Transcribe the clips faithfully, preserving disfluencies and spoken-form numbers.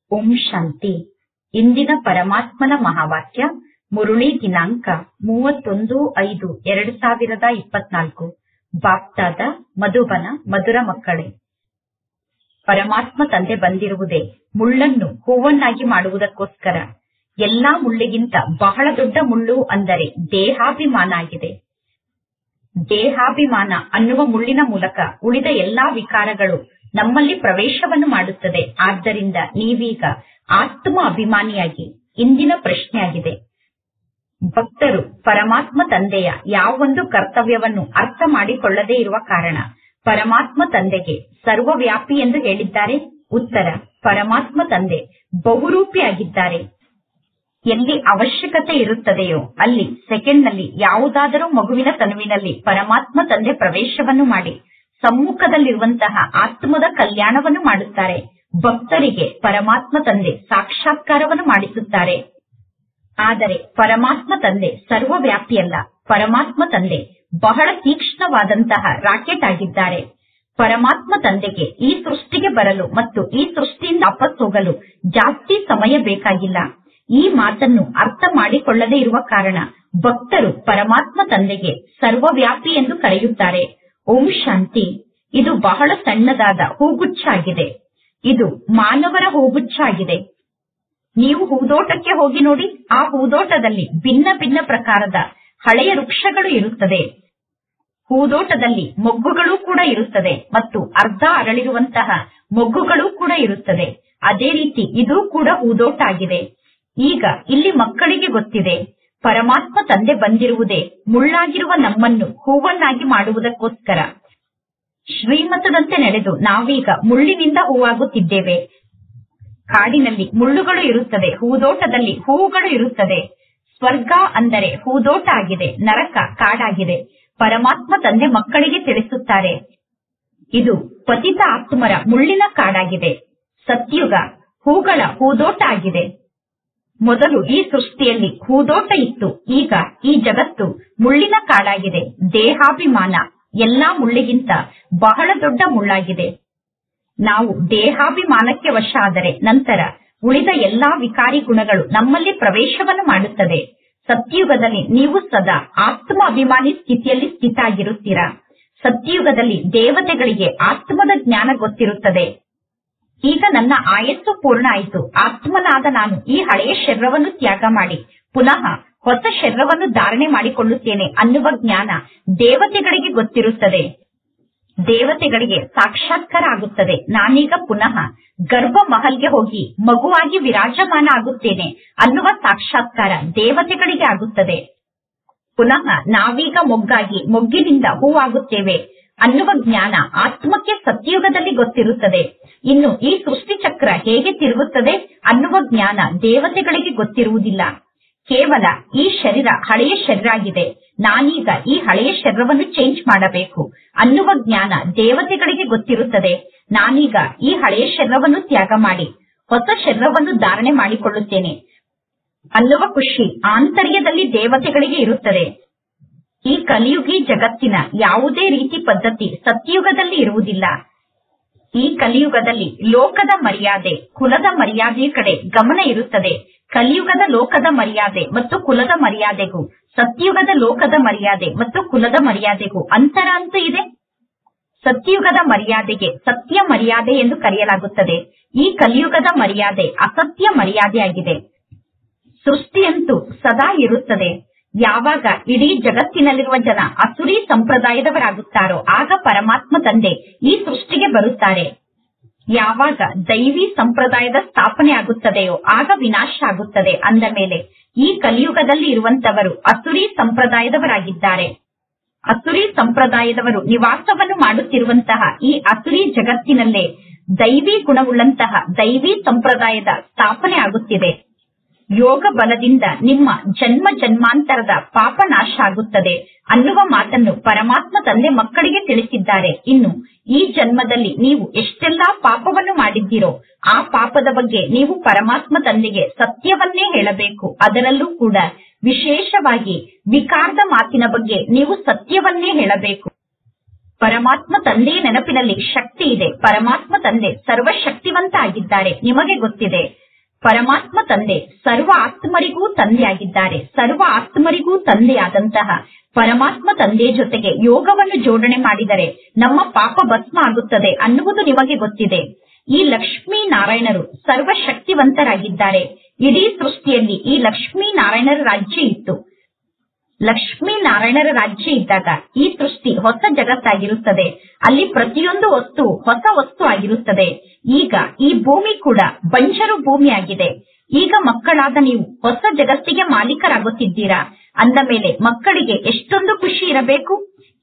ಓಂ ಶಾಂತಿ. ಇಂದಿನ ಪರಮಾತ್ಮನ ಮಹಾವಾಕ್ಯ ಮುರುಳಿ ದಿನಾಂಕ ಮೂವತ್ತೊಂದು ಐದು ಎರಡು ಸಾವಿರದ ಇಪ್ಪತ್ನಾಲ್ಕು. ಬಾಪ್ತಾದ ಮಧುಬನ. ಮಧುರ ಮಕ್ಕಳೇ, ಪರಮಾತ್ಮ ತಂದೆ ಬಂದಿರುವುದೇ ಮುಳ್ಳನ್ನು ಹೂವನ್ನಾಗಿ ಮಾಡುವುದಕ್ಕೋಸ್ಕರ. ಎಲ್ಲಾ ಮುಳ್ಳಿಗಿಂತ ಬಹಳ ದೊಡ್ಡ ಮುಳ್ಳು ಅಂದರೆ ದೇಹಾಭಿಮಾನ ಆಗಿದೆ. ದೇಹಾಭಿಮಾನ ಅನ್ನುವ ಮುಳ್ಳಿನ ಮೂಲಕ ಉಳಿದ ಎಲ್ಲಾ ವಿಕಾರಗಳು ನಮ್ಮಲ್ಲಿ ಪ್ರವೇಶವನ್ನು ಮಾಡುತ್ತದೆ. ಆದ್ದರಿಂದ ನೀವೀಗ ಆತ್ಮ ಅಭಿಮಾನಿಯಾಗಿ. ಇಂದಿನ ಪ್ರಶ್ನೆಯಾಗಿದೆ, ಭಕ್ತರು ಪರಮಾತ್ಮ ತಂದೆಯ ಯಾವೊಂದು ಕರ್ತವ್ಯವನ್ನು ಅರ್ಥ ಮಾಡಿಕೊಳ್ಳದೇ ಇರುವ ಕಾರಣ ಪರಮಾತ್ಮ ತಂದೆಗೆ ಸರ್ವವ್ಯಾಪಿ ಎಂದು ಹೇಳಿದ್ದಾರೆ. ಉತ್ತರ, ಪರಮಾತ್ಮ ತಂದೆ ಬಹುರೂಪಿಯಾಗಿದ್ದಾರೆ. ಎಲ್ಲಿ ಅವಶ್ಯಕತೆ ಇರುತ್ತದೆಯೋ ಅಲ್ಲಿ ಸೆಕೆಂಡ್ನಲ್ಲಿ ಯಾವುದಾದರೂ ಮಗುವಿನ ತನುವಿನಲ್ಲಿ ಪರಮಾತ್ಮ ತಂದೆ ಪ್ರವೇಶವನ್ನು ಮಾಡಿ ಸಮ್ಮುಖದಲ್ಲಿರುವಂತಹ ಆತ್ಮದ ಕಲ್ಯಾಣವನ್ನು ಮಾಡುತ್ತಾರೆ. ಭಕ್ತರಿಗೆ ಪರಮಾತ್ಮ ತಂದೆ ಸಾಕ್ಷಾತ್ಕಾರವನ್ನು ಮಾಡಿಸುತ್ತಾರೆ. ಆದರೆ ಪರಮಾತ್ಮ ತಂದೆ ಸರ್ವವ್ಯಾಪಿಯಲ್ಲ. ಪರಮಾತ್ಮ ತಂದೆ ಬಹಳ ತೀಕ್ಷ್ಣವಾದಂತಹ ರಾಕೆಟ್ ಆಗಿದ್ದಾರೆ. ಪರಮಾತ್ಮ ತಂದೆಗೆ ಈ ಸೃಷ್ಟಿಗೆ ಬರಲು ಮತ್ತು ಈ ಸೃಷ್ಟಿಯಿಂದ ವಾಪಸ್ ಹೋಗಲು ಜಾಸ್ತಿ ಸಮಯ ಬೇಕಾಗಿಲ್ಲ. ಈ ಮಾತನ್ನು ಅರ್ಥ ಮಾಡಿಕೊಳ್ಳದೇ ಇರುವ ಕಾರಣ ಭಕ್ತರು ಪರಮಾತ್ಮ ತಂದೆಗೆ ಸರ್ವವ್ಯಾಪಿ ಎಂದು ಕರೆಯುತ್ತಾರೆ. ಓಂ ಶಾಂತಿ. ಇದು ಬಹಳ ಸಣ್ಣದಾದ ಹೂಗುಚ್ಛ ಆಗಿದೆ. ಇದು ಮಾನವರ ಹೂಗುಚ್ಛ ಆಗಿದೆ. ನೀವು ಹೂದೋಟಕ್ಕೆ ಹೋಗಿ ನೋಡಿ. ಆ ಹೂದೋಟದಲ್ಲಿ ಭಿನ್ನ ಭಿನ್ನ ಪ್ರಕಾರದ ಹಳೆಯ ವೃಕ್ಷಗಳು ಇರುತ್ತದೆ. ಹೂದೋಟದಲ್ಲಿ ಮೊಗ್ಗುಗಳು ಕೂಡ ಇರುತ್ತದೆ ಮತ್ತು ಅರ್ಧ ಅರಳಿರುವಂತಹ ಮೊಗ್ಗುಗಳು ಕೂಡ ಇರುತ್ತದೆ. ಅದೇ ರೀತಿ ಇದು ಕೂಡ ಹೂದೋಟ ಆಗಿದೆ. ಈಗ ಇಲ್ಲಿ ಮಕ್ಕಳಿಗೆ ಗೊತ್ತಿದೆ, ಪರಮಾತ್ಮ ತಂದೆ ಬಂದಿರುವುದೇ ಮುಳ್ಳಾಗಿರುವ ನಮ್ಮನ್ನು ಹೂವನ್ನಾಗಿ ಮಾಡುವುದಕ್ಕೋಸ್ಕರ. ಶ್ರೀಮತದಂತೆ ನಡೆದು ನಾವೀಗ ಮುಳ್ಳಿನಿಂದ ಹೂವಾಗುತ್ತಿದ್ದೇವೆ. ಕಾಡಿನಲ್ಲಿ ಮುಳ್ಳುಗಳು ಇರುತ್ತದೆ, ಹೂದೋಟದಲ್ಲಿ ಹೂವುಗಳು ಇರುತ್ತದೆ. ಸ್ವರ್ಗ ಅಂದರೆ ಹೂದೋಟ ಆಗಿದೆ, ನರಕ ಕಾಡಾಗಿದೆ. ಪರಮಾತ್ಮ ತಂದೆ ಮಕ್ಕಳಿಗೆ ತಿಳಿಸುತ್ತಾರೆ, ಇದು ಪತಿತ ಆತ್ಮರ ಮುಳ್ಳಿನ ಕಾಡಾಗಿದೆ. ಸತ್ಯುಗ ಹೂಗಳ ಹೂದೋಟ ಆಗಿದೆ. ಮೊದಲು ಈ ಸೃಷ್ಟಿಯಲ್ಲಿ ಹೂದೋಟ ಇತ್ತು. ಈಗ ಈ ಜಗತ್ತು ಮುಳ್ಳಿನ ಕಾಡಾಗಿದೆ. ದೇಹಾಭಿಮಾನ ಎಲ್ಲಾ ಮುಳ್ಳಿಗಿಂತ ಬಹಳ ದೊಡ್ಡ ಮುಳ್ಳಾಗಿದೆ. ನಾವು ದೇಹಾಭಿಮಾನಕ್ಕೆ ವಶ ಆದರೆ ನಂತರ ಉಳಿದ ಎಲ್ಲಾ ವಿಕಾರಿ ಗುಣಗಳು ನಮ್ಮಲ್ಲಿ ಪ್ರವೇಶವನ್ನು ಮಾಡುತ್ತದೆ. ಸತ್ಯಯುಗದಲ್ಲಿ ನೀವು ಸದಾ ಆತ್ಮ ಅಭಿಮಾನಿ ಸ್ಥಿತಿಯಲ್ಲಿ ಸ್ಥಿತ ಆಗಿರುತ್ತೀರಾ. ಸತ್ಯಯುಗದಲ್ಲಿ ದೇವತೆಗಳಿಗೆ ಆತ್ಮದ ಜ್ಞಾನ ಗೊತ್ತಿರುತ್ತದೆ. ಈಗ ನನ್ನ ಆಯಸ್ಸು ಪೂರ್ಣ ಆಯಿತು. ಆತ್ಮನಾದ ನಾನು ಈ ಹಳೆಯ ಶರೀರವನ್ನು ತ್ಯಾಗ ಮಾಡಿ ಪುನಃ ಹೊಸ ಶರೀರವನ್ನು ಧಾರಣೆ ಮಾಡಿಕೊಳ್ಳುತ್ತೇನೆ ಅನ್ನುವ ಜ್ಞಾನ ದೇವತೆಗಳಿಗೆ ಗೊತ್ತಿರುತ್ತದೆ. ದೇವತೆಗಳಿಗೆ ಸಾಕ್ಷಾತ್ಕಾರ ಆಗುತ್ತದೆ. ನಾನೀಗ ಪುನಃ ಗರ್ಭ ಮಹಲ್ಗೆ ಹೋಗಿ ಮಗುವಾಗಿ ವಿರಾಜಮಾನ ಆಗುತ್ತೇನೆ ಅನ್ನುವ ಸಾಕ್ಷಾತ್ಕಾರ ದೇವತೆಗಳಿಗೆ ಆಗುತ್ತದೆ. ಪುನಃ ನಾವೀಗ ಮೊಗ್ಗಾಗಿ ಮೊಗ್ಗಿನಿಂದ ಹೂವಾಗುತ್ತೇವೆ ಅನ್ನುವ ಜ್ಞಾನ ಆತ್ಮಕ್ಕೆ ಸತ್ಯಯುಗದಲ್ಲಿ ಗೊತ್ತಿರುತ್ತದೆ. ಇನ್ನು ಈ ಸೃಷ್ಟಿ ಚಕ್ರ ಹೇಗೆ ತಿರುಗುತ್ತದೆ ಅನ್ನುವ ಜ್ಞಾನ ದೇವತೆಗಳಿಗೆ ಗೊತ್ತಿರುವುದಿಲ್ಲ. ಕೇವಲ ಈ ಶರೀರ ಹಳೆಯ ಶರೀರ ಆಗಿದೆ, ನಾನೀಗ ಈ ಹಳೆಯ ಶರೀರವನ್ನು ಚೇಂಜ್ ಮಾಡಬೇಕು ಅನ್ನುವ ಜ್ಞಾನ ದೇವತೆಗಳಿಗೆ ಗೊತ್ತಿರುತ್ತದೆ. ನಾನೀಗ ಈ ಹಳೆಯ ಶರೀರವನ್ನು ತ್ಯಾಗ ಮಾಡಿ ಹೊಸ ಶರೀರವನ್ನು ಧಾರಣೆ ಮಾಡಿಕೊಳ್ಳುತ್ತೇನೆ ಅನ್ನುವ ಖುಷಿ ಆಂತರ್ಯದಲ್ಲಿ ದೇವತೆಗಳಿಗೆ ಇರುತ್ತದೆ. ಈ ಕಲಿಯುಗಿ ಜಗತ್ತಿನ ಯಾವುದೇ ರೀತಿ ಪದ್ಧತಿ ಸತ್ಯಯುಗದಲ್ಲಿ ಇರುವುದಿಲ್ಲ. ಈ ಕಲಿಯುಗದಲ್ಲಿ ಲೋಕದ ಮರ್ಯಾದೆ ಕುಲದ ಮರ್ಯಾದೆಯ ಕಡೆ ಗಮನ ಇರುತ್ತದೆ. ಕಲಿಯುಗದ ಲೋಕದ ಮರ್ಯಾದೆ ಮತ್ತು ಕುಲದ ಮರ್ಯಾದೆಗೂ ಸತ್ಯಯುಗದ ಲೋಕದ ಮರ್ಯಾದೆ ಮತ್ತು ಕುಲದ ಮರ್ಯಾದೆಗೂ ಅಂತರ ಅಂತೂ ಇದೆ. ಸತ್ಯಯುಗದ ಮರ್ಯಾದೆಗೆ ಸತ್ಯ ಮರ್ಯಾದೆ ಎಂದು ಕರೆಯಲಾಗುತ್ತದೆ. ಈ ಕಲಿಯುಗದ ಮರ್ಯಾದೆ ಅಸತ್ಯ ಮರ್ಯಾದೆಯಾಗಿದೆ. ಸೃಷ್ಟಿಯಂತೂ ಸದಾ ಇರುತ್ತದೆ. ಯಾವಾಗ ಇಡೀ ಜಗತ್ತಿನಲ್ಲಿರುವ ಜನ ಅಸುರಿ ಸಂಪ್ರದಾಯದವರಾಗುತ್ತಾರೋ ಆಗ ಪರಮಾತ್ಮ ತಂದೆ ಈ ಸೃಷ್ಟಿಗೆ ಬರುತ್ತಾರೆ. ಯಾವಾಗ ದೈವಿ ಸಂಪ್ರದಾಯದ ಸ್ಥಾಪನೆ ಆಗುತ್ತದೆಯೋ ಆಗ ವಿನಾಶ ಆಗುತ್ತದೆ. ಅಂದ ಮೇಲೆ ಈ ಕಲಿಯುಗದಲ್ಲಿ ಇರುವಂತವರು ಅಸುರಿ ಸಂಪ್ರದಾಯದವರಾಗಿದ್ದಾರೆ. ಅಸುರಿ ಸಂಪ್ರದಾಯದವರು ನಿವಾಸವನ್ನು ಮಾಡುತ್ತಿರುವಂತಹ ಈ ಅಸುರಿ ಜಗತ್ತಿನಲ್ಲೇ ದೈವಿ ಗುಣವುಳ್ಳಂತಹ ದೈವಿ ಸಂಪ್ರದಾಯದ ಸ್ಥಾಪನೆ ಆಗುತ್ತಿದೆ. ಯೋಗ ಬಲದಿಂದ ನಿಮ್ಮ ಜನ್ಮ ಜನ್ಮಾಂತರದ ಪಾಪ ನಾಶ ಆಗುತ್ತದೆ ಅನ್ನುವ ಮಾತನ್ನು ಪರಮಾತ್ಮ ತಂದೆ ಮಕ್ಕಳಿಗೆ ತಿಳಿಸಿದ್ದಾರೆ. ಇನ್ನು ಈ ಜನ್ಮದಲ್ಲಿ ನೀವು ಎಷ್ಟೆಲ್ಲಾ ಪಾಪವನ್ನು ಮಾಡಿದ್ದೀರೋ ಆ ಪಾಪದ ಬಗ್ಗೆ ನೀವು ಪರಮಾತ್ಮ ತಂದೆಗೆ ಸತ್ಯವನ್ನೇ ಹೇಳಬೇಕು. ಅದರಲ್ಲೂ ಕೂಡ ವಿಶೇಷವಾಗಿ ವಿಕಾರದ ಮಾತಿನ ಬಗ್ಗೆ ನೀವು ಸತ್ಯವನ್ನೇ ಹೇಳಬೇಕು. ಪರಮಾತ್ಮ ತಂದೆಯ ನೆನಪಿನಲ್ಲಿ ಶಕ್ತಿ ಇದೆ. ಪರಮಾತ್ಮ ತಂದೆ ಸರ್ವಶಕ್ತಿವಂತ ಆಗಿದ್ದಾರೆ. ನಿಮಗೆ ಗೊತ್ತಿದೆ ಪರಮಾತ್ಮ ತಂದೆ ಸರ್ವ ಆತ್ಮರಿಗೂ ತಂದೆಯಾಗಿದ್ದಾರೆ. ಸರ್ವ ಆತ್ಮರಿಗೂ ತಂದೆಯಾದಂತಹ ಪರಮಾತ್ಮ ತಂದೆಯ ಜೊತೆಗೆ ಯೋಗವನ್ನು ಜೋಡಣೆ ಮಾಡಿದರೆ ನಮ್ಮ ಪಾಪ ಭಸ್ಮ ಆಗುತ್ತದೆ ಅನ್ನುವುದು ನಿಮಗೆ ಗೊತ್ತಿದೆ. ಈ ಲಕ್ಷ್ಮೀ ನಾರಾಯಣರು ಸರ್ವಶಕ್ತಿವಂತರಾಗಿದ್ದಾರೆ. ಇಡೀ ಸೃಷ್ಟಿಯಲ್ಲಿ ಈ ಲಕ್ಷ್ಮೀ ನಾರಾಯಣರ ರಾಜ್ಯ ಇತ್ತು. ಲಕ್ಷ್ಮೀ ನಾರಾಯಣರ ರಾಜ್ಯ ಇದ್ದಾಗ ಈ ಸೃಷ್ಟಿ ಹೊಸ ಜಗತ್ತಾಗಿರುತ್ತದೆ. ಅಲ್ಲಿ ಪ್ರತಿಯೊಂದು ವಸ್ತು ಹೊಸ ವಸ್ತು ಆಗಿರುತ್ತದೆ. ಈಗ ಈ ಭೂಮಿ ಕೂಡ ಬಂಜರು ಭೂಮಿ ಆಗಿದೆ. ಈಗ ಮಕ್ಕಳಾದ ನೀವು ಹೊಸ ಜಗತ್ತಿಗೆ ಮಾಲೀಕರಾಗುತ್ತಿದ್ದೀರಾ. ಅಂದ ಮೇಲೆ ಮಕ್ಕಳಿಗೆ ಎಷ್ಟೊಂದು ಖುಷಿ ಇರಬೇಕು.